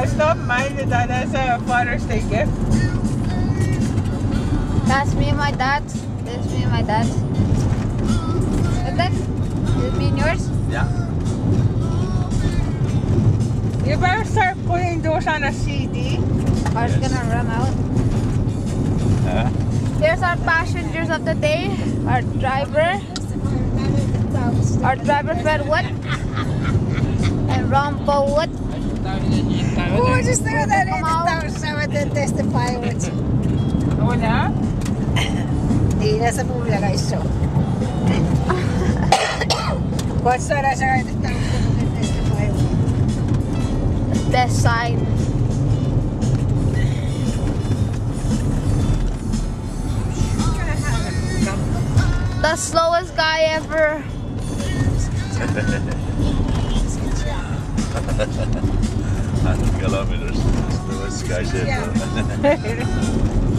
I stopped minding that as a Father's Day gift. That's me and my dad. This is me and my dad. And then, is it me and yours? Yeah. You better start putting those on a CD. Or it's gonna run out. Here's our passengers of the day. Our driver. Our driver Fred Wood. And Rompo Wood. Oh, just throw that in the shower to testify with you. Wala? Hindi, nasa pula guys, so. What's that? I said to testify with you. Best sign. The slowest guy ever. 100 kilometers. That's the best guy ever.